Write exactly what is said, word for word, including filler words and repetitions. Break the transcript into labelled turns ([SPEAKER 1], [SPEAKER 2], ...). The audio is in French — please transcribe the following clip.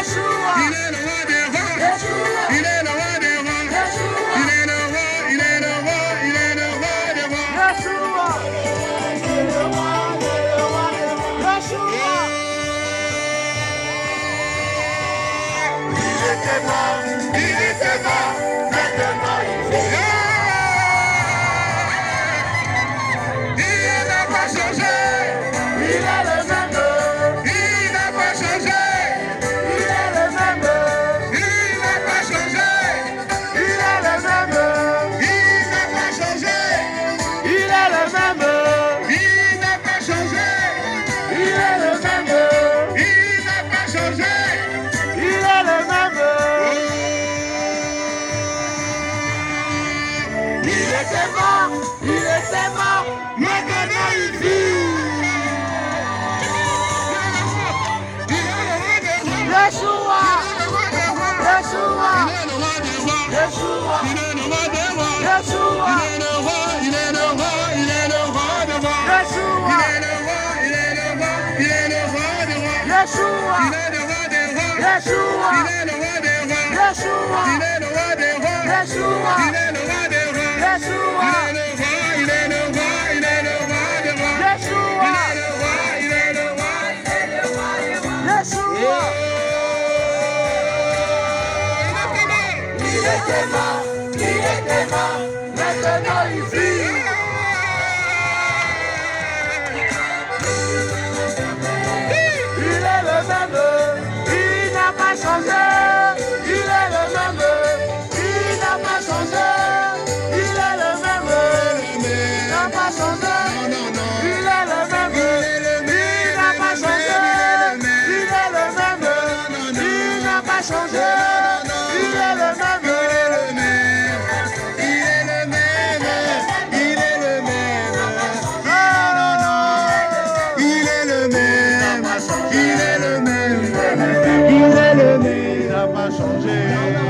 [SPEAKER 1] Yeshua.
[SPEAKER 2] Il est le roi des rois.
[SPEAKER 1] Yeshua.
[SPEAKER 2] Il est le roi des rois.
[SPEAKER 1] Yeshua.
[SPEAKER 2] Il est le roi, il est le roi, il est le roi des rois.
[SPEAKER 1] Yeshua. Yeshua.
[SPEAKER 2] Il était mort, il était mort, maintenant il vit. Il n'a pas changé.
[SPEAKER 1] Il est le même.
[SPEAKER 2] Il n'a pas changé.
[SPEAKER 1] Il est le même.
[SPEAKER 2] Il n'a pas changé.
[SPEAKER 1] Il est le même.
[SPEAKER 2] Il n'a pas changé.
[SPEAKER 1] Il est le même.
[SPEAKER 2] Il n'a pas changé.
[SPEAKER 1] Il est le même.
[SPEAKER 2] Il n'a pas changé.
[SPEAKER 1] Il est le même. Il était mort. Il était mort.
[SPEAKER 2] Maintenant il vit.
[SPEAKER 1] Yeshua. Yeshua.
[SPEAKER 2] Il est le roi des rois.
[SPEAKER 1] Yeshua.
[SPEAKER 2] Il est le roi des rois.
[SPEAKER 1] Yeshua.
[SPEAKER 2] Il est le roi, il est le roi, il est le roi des rois.
[SPEAKER 1] Yeshua.
[SPEAKER 2] Il est le roi, il est le roi, il est le roi des rois.
[SPEAKER 1] Yeshua.
[SPEAKER 2] Il est le roi des rois.
[SPEAKER 1] Yeshua.
[SPEAKER 2] Il est le roi des rois.
[SPEAKER 1] Yeshua.
[SPEAKER 2] Il est le roi des rois.
[SPEAKER 1] Yeshua.
[SPEAKER 2] Il est le roi des rois.
[SPEAKER 1] Yeshua.
[SPEAKER 2] Il est le roi, il est le roi, il est le roi des rois.
[SPEAKER 1] Yeshua.
[SPEAKER 2] Il est le roi, il est le roi, il est le roi des rois.
[SPEAKER 1] Yeshua.
[SPEAKER 2] Il était mort.
[SPEAKER 1] Il était mort. Il était mort. Maintenant il vit. Il est le même. Il n'a pas changé. Il est le même. Il n'a pas changé. Il est le même. Il n'a pas changé.
[SPEAKER 2] Non, non, non.
[SPEAKER 1] Il est le même. Il n'a pas changé. Il est le même. Il n'a pas changé. Il est le même.
[SPEAKER 2] Il est le même, il est le même, il n'a pas changé.